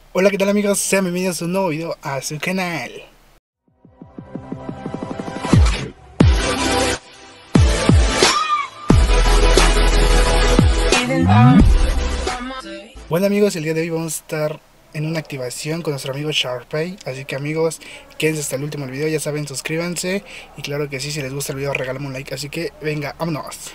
Hola, ¿qué tal amigos? Sean bienvenidos a un nuevo video a su canal. Bueno amigos, el día de hoy vamos a estar en una activación con nuestro amigo Sharpay. Así que amigos, quédense hasta el último del video, ya saben, suscríbanse. Y claro que sí, si les gusta el video regálame un like. Así que venga, vámonos.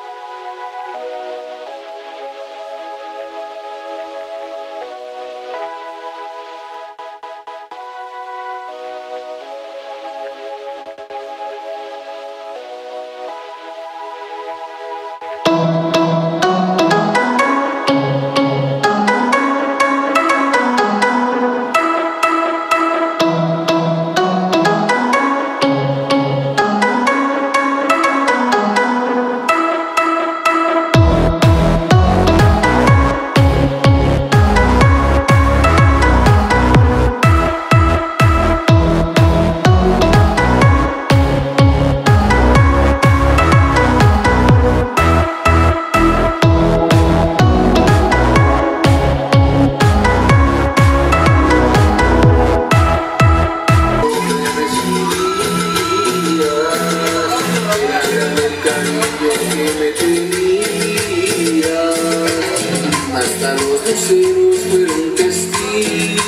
Hasta los luceros fueron testigos.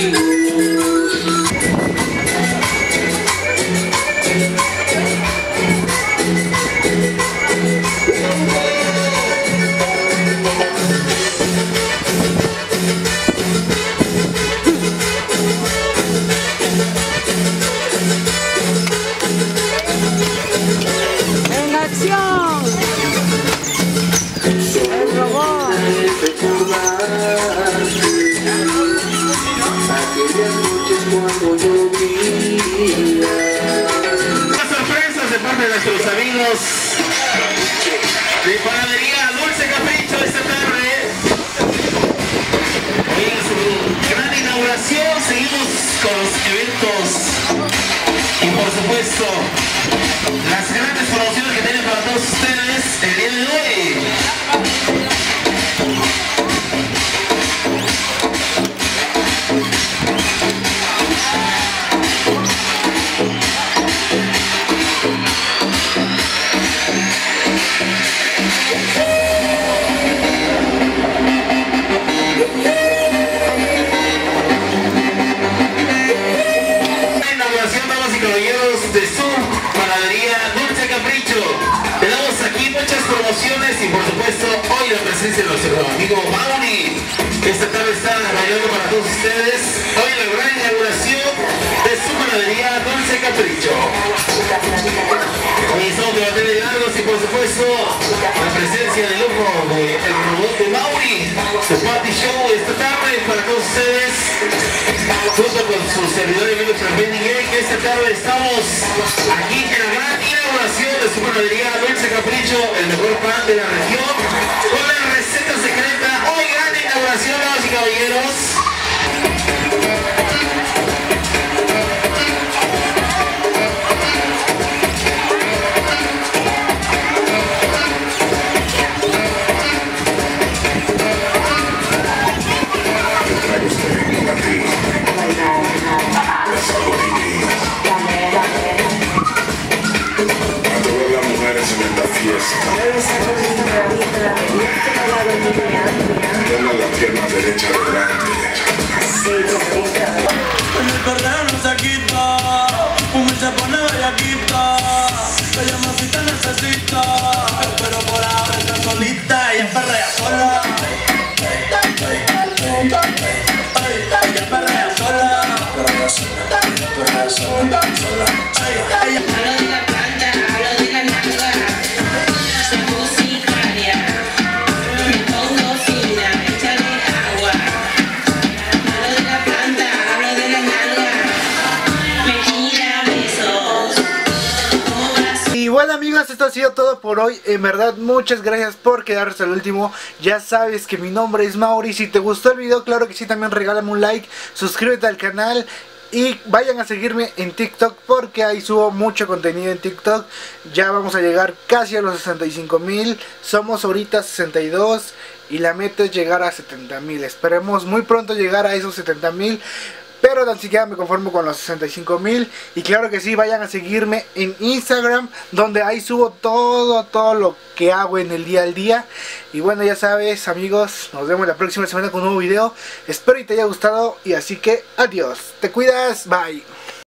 ¡En acción! ¡El robot! Aquellas noches cuando llovía. Las sorpresas de parte de nuestros amigos de Panadería Dulce Capricho esta tarde. En su gran inauguración seguimos con los eventos y por supuesto las grandes promociones que tienen para todos ustedes el día de hoy. De su panadería Dulce Capricho. Tenemos aquí muchas promociones y por supuesto hoy la presencia de nuestro amigo Mauri, que esta tarde está bailando para todos ustedes. Hoy la gran inauguración de su panadería Dulce Capricho. Y son de batería de largos y por supuesto la presencia de lujo del robot de Mauri, su party show esta tarde para todos ustedes, junto con su servidor de Emilio Trapending, que esta tarde estamos aquí en la gran inauguración de su panadería Dulce Capricho, el mejor pan de la región, con la receta secreta. Hoy gran inauguración, damas y caballeros. Dale la pierna derecha adelante. En el perreo no se quita, un se pone bellaquita. Ella mamita necesita, pero por ahora está solita. Ella perrea sola. Ella perrea sola. Perrea sola. Ella hablo de la planta, hablo de la nalga. Soy musicaria, me pongo fina, échale agua. Hablo de la planta, hablo de la nalga. Me tira besos. ¿Cómo vas? Y bueno amigos, esto ha sido todo por hoy. En verdad, muchas gracias por quedarse hasta el último. Ya sabes que mi nombre es Mauri. Si te gustó el video, claro que sí, también regálame un like, suscríbete al canal. Y vayan a seguirme en TikTok porque ahí subo mucho contenido en TikTok. Ya vamos a llegar casi a los 65,000. Somos ahorita 62 y la meta es llegar a 70,000. Esperemos muy pronto llegar a esos 70,000. Pero tan siquiera me conformo con los 65,000. Y claro que sí, vayan a seguirme en Instagram, donde ahí subo todo lo que hago en el día al día. Y bueno, ya sabes, amigos, nos vemos la próxima semana con un nuevo video. Espero y te haya gustado. Y así que adiós, te cuidas, bye.